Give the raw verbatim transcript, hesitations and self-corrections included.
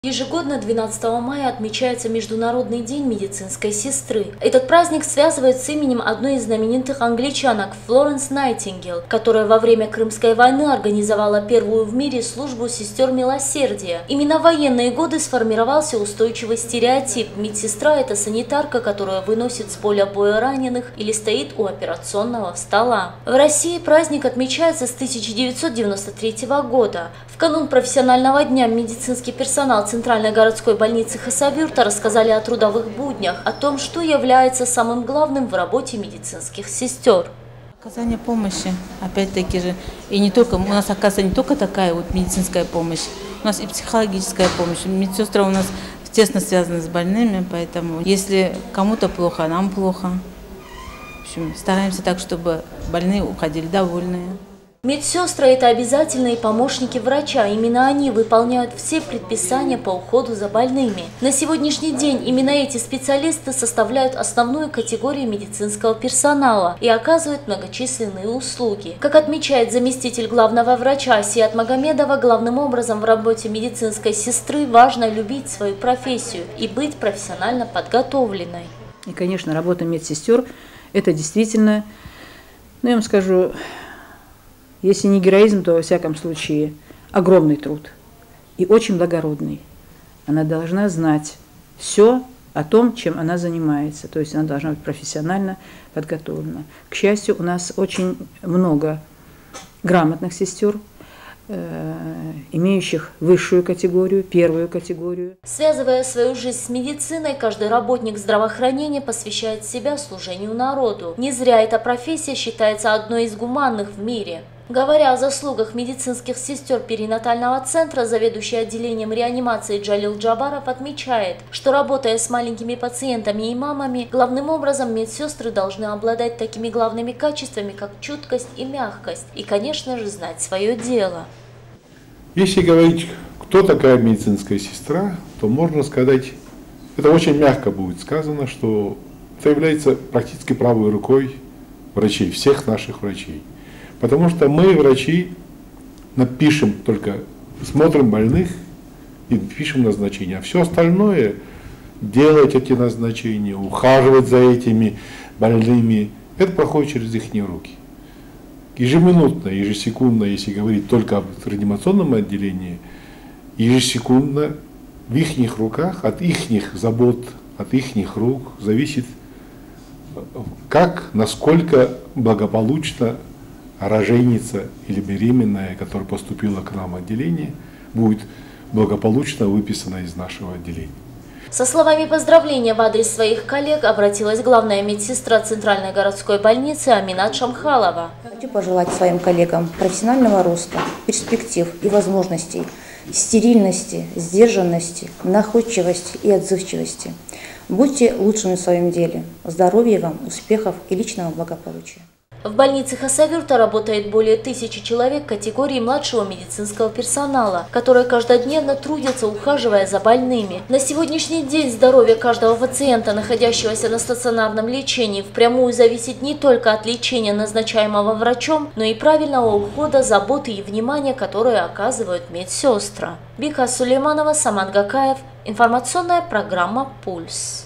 Ежегодно двенадцатого мая отмечается Международный день медицинской сестры. Этот праздник связывают с именем одной из знаменитых англичанок Флоренс Найтингейл, которая во время Крымской войны организовала первую в мире службу сестер милосердия. Именно в военные годы сформировался устойчивый стереотип: медсестра – это санитарка, которая выносит с поля боя раненых или стоит у операционного стола. В России праздник отмечается с тысяча девятьсот девяносто третьего года. В канун профессионального дня медицинский персонал Центральной городской больницы Хасавюрта рассказали о трудовых буднях, о том, что является самым главным в работе медицинских сестер. Оказание помощи, опять-таки же, и не только, у нас оказывается не только такая вот медицинская помощь, у нас и психологическая помощь. Медсестры у нас тесно связаны с больными, поэтому если кому-то плохо, нам плохо. В общем, стараемся так, чтобы больные уходили довольные. Медсестры – это обязательные помощники врача. Именно они выполняют все предписания по уходу за больными. На сегодняшний день именно эти специалисты составляют основную категорию медицинского персонала и оказывают многочисленные услуги. Как отмечает заместитель главного врача Асият Магомедова, главным образом в работе медицинской сестры важно любить свою профессию и быть профессионально подготовленной. И, конечно, работа медсестер – это действительно, ну, я вам скажу, если не героизм, то, во всяком случае, огромный труд и очень благородный. Она должна знать все о том, чем она занимается, то есть она должна быть профессионально подготовлена. К счастью, у нас очень много грамотных сестер, имеющих высшую категорию, первую категорию. Связывая свою жизнь с медициной, каждый работник здравоохранения посвящает себя служению народу. Не зря эта профессия считается одной из гуманных в мире. Говоря о заслугах медицинских сестер перинатального центра, заведующий отделением реанимации Джалил Джабаров отмечает, что, работая с маленькими пациентами и мамами, главным образом медсестры должны обладать такими главными качествами, как чуткость и мягкость, и, конечно же, знать свое дело. Если говорить, кто такая медицинская сестра, то можно сказать, это очень мягко будет сказано, что это является практически правой рукой врачей, всех наших врачей. Потому что мы, врачи, напишем только, смотрим больных и пишем назначения. А все остальное, делать эти назначения, ухаживать за этими больными, это проходит через их руки. Ежеминутно, ежесекундно, если говорить только об реанимационном отделении, ежесекундно в их руках, от их забот, от их рук зависит, как, насколько благополучно роженица или беременная, которая поступила к нам в отделение, будет благополучно выписана из нашего отделения. Со словами поздравления в адрес своих коллег обратилась главная медсестра Центральной городской больницы Аминат Шамхалова. Хочу пожелать своим коллегам профессионального роста, перспектив и возможностей, стерильности, сдержанности, находчивости и отзывчивости. Будьте лучшими в своем деле. Здоровья вам, успехов и личного благополучия. В больнице Хасавюрта работает более тысячи человек категории младшего медицинского персонала, которые каждодневно трудятся, ухаживая за больными. На сегодняшний день здоровье каждого пациента, находящегося на стационарном лечении, впрямую зависит не только от лечения, назначаемого врачом, но и правильного ухода, заботы и внимания, которые оказывают медсестры. Бика Сулейманова, Самат Гакаев. Информационная программа «Пульс».